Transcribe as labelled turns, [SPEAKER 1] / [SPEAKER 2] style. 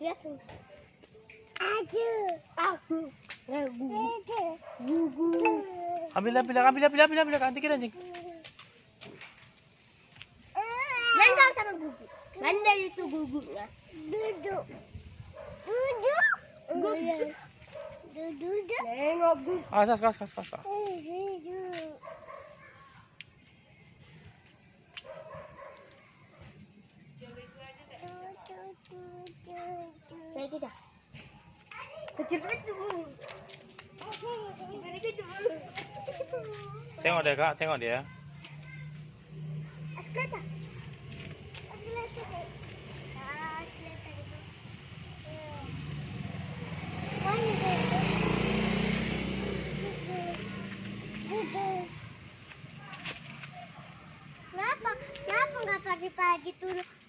[SPEAKER 1] lihat. Aku. Gugu.
[SPEAKER 2] Ambil ganti kita anjing.
[SPEAKER 1] Nendang sama gugu. Nendang itu gugu lah. Duduk. Duduk. Nengok gugu.
[SPEAKER 2] Kas.
[SPEAKER 1] Kayak kita. Kecil itu.
[SPEAKER 2] Tengok dia kak, tengok dia.
[SPEAKER 1] Askerta. Kenapa nggak pagi-pagi turun